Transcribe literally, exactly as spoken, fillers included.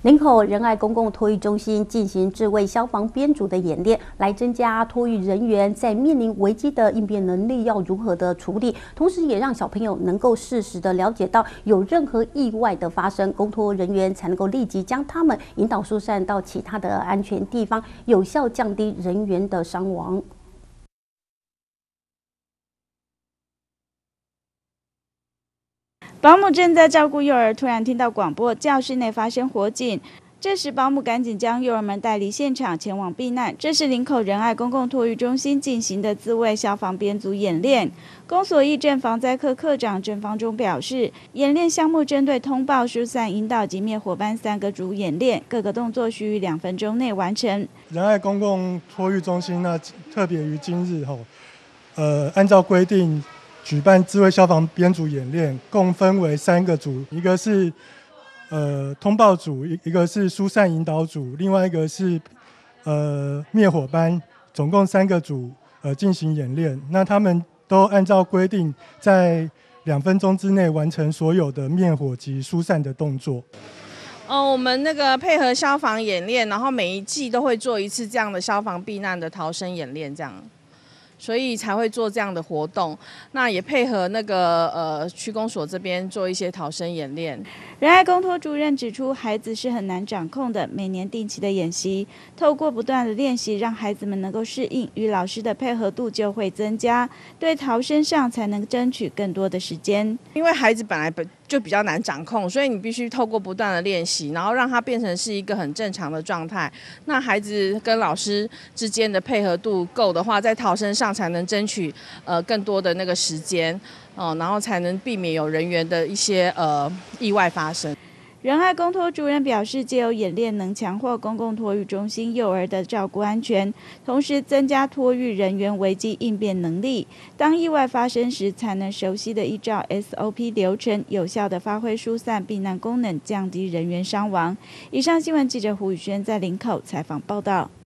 林口仁爱公共托育中心进行智慧消防编组的演练，来增加托育人员在面临危机的应变能力要如何的处理，同时也让小朋友能够适时的了解到有任何意外的发生，公托人员才能够立即将他们引导疏散到其他的安全地方，有效降低人员的伤亡。 保姆正在照顾幼儿，突然听到广播，教室内发生火警。这时，保姆赶紧将幼儿们带离现场，前往避难。这是林口仁爱公共托育中心进行的自卫消防编组演练。公所役政防灾科科长郑方中表示，演练项目针对通报、疏散、引导及灭火班三个主演练，各个动作需于两分钟内完成。 仁爱公共托育中心呢，特别于今日吼，呃，按照规定举办智慧消防编组演练，共分为三个组，一个是呃通报组，一个是疏散引导组，另外一个是呃灭火班，总共三个组呃进行演练。那他们都按照规定，在两分钟之内完成所有的灭火及疏散的动作。 呃，我们那个配合消防演练，然后每一季都会做一次这样的消防避难的逃生演练，这样。所以才会做这样的活动，那也配合那个呃区公所这边做一些逃生演练。 仁爱公托主任指出，孩子是很难掌控的，每年定期的演习，透过不断的练习，让孩子们能够适应，与老师的配合度就会增加，对逃生上才能争取更多的时间。 因为孩子本来本就比较难掌控，所以你必须透过不断的练习，然后让他变成是一个很正常的状态。那孩子跟老师之间的配合度够的话，在逃生上才能争取呃更多的那个时间，哦、呃，然后才能避免有人员的一些呃意外发生。 仁爱公托主任表示，藉由演练能强化公共托育中心幼儿的照顾安全，同时增加托育人员危机应变能力。当意外发生时，才能熟悉的依照 S O P 流程，有效的发挥疏散避难功能，降低人员伤亡。以上新闻记者胡宇轩在林口采访报道。